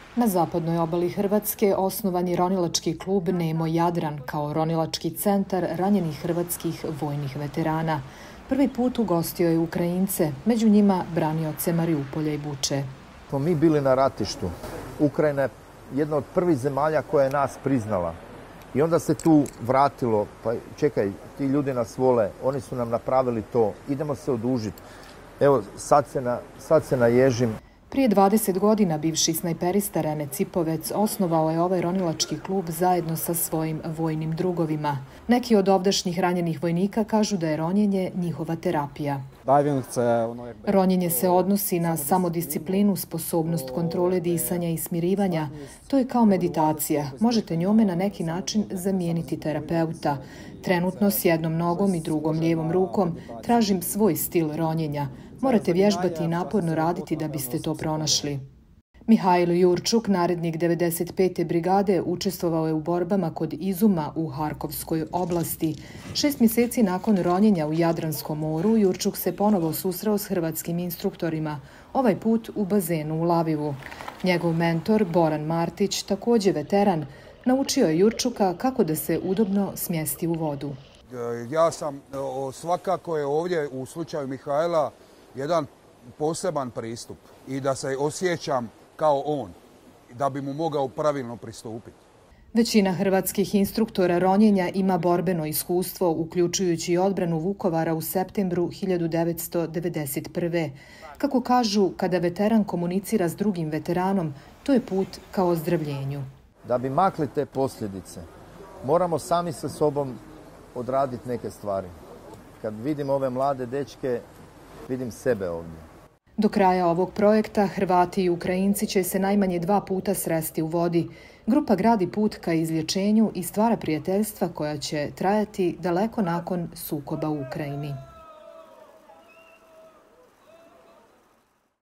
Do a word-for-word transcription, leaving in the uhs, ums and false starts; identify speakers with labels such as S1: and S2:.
S1: Na zapadnoj obali Hrvatske osnovan je ronilački klub Nemo Jadran kao ronilački centar ranjenih hrvatskih vojnih veterana. Prvi put ugostio je Ukrajince, među njima branioce Mariupolja i Buče.
S2: Smo mi bili na ratištu. Ukrajina je jedna od prvih zemalja koja je nas priznala. I onda se tu vratilo, pa čekaj, ti ljudi nas vole, oni su nam napravili to, idemo se odužiti. Evo, sad se, na, sad se naježim.
S1: Prije dvadeset godina bivši snajperista Rene Cipovec osnovao je ovaj ronilački klub zajedno sa svojim vojnim drugovima. Neki od ovdašnjih ranjenih vojnika kažu da je ronjenje njihova terapija. Ronjenje se odnosi na samodisciplinu, sposobnost kontrole disanja i smirivanja. To je kao meditacija. Možete njome na neki način zamijeniti terapeuta. Trenutno s jednom nogom i drugom lijevom rukom tražim svoj stil ronjenja. Morate vježbati i naporno raditi da biste to pronašli. Mihajlo Jurčuk, narednik devedeset pete brigade, učestvovao je u borbama kod Izuma u Harkovskoj oblasti. Šest mjeseci nakon ronjenja u Jadranskom moru, Jurčuk se ponovo susreo s hrvatskim instruktorima, ovaj put u bazenu u Lavivu. Njegov mentor, Boran Martić, također veteran, naučio je Jurčuka kako da se udobno smjesti u vodu.
S3: Ja sam svakako je ovdje u slučaju Mihajla jedan poseban pristup i da se osjećam kao on, da bi mu mogao pravilno pristupiti.
S1: Većina hrvatskih instruktora ronjenja ima borbeno iskustvo, uključujući i odbranu Vukovara u septembru hiljadu devetsto devedeset prve. Kako kažu, kada veteran komunicira s drugim veteranom, to je put ka ozdravljenju.
S2: Da bi makli te posljedice, moramo sami sa sobom odraditi neke stvari. Kad vidim ove mlade dečke, vidim sebe ovdje.
S1: Do kraja ovog projekta Hrvati i Ukrajinci će se najmanje dva puta sresti u vodi. Grupa gradi put ka izlječenju i stvara prijateljstva koja će trajati daleko nakon sukoba u Ukrajini.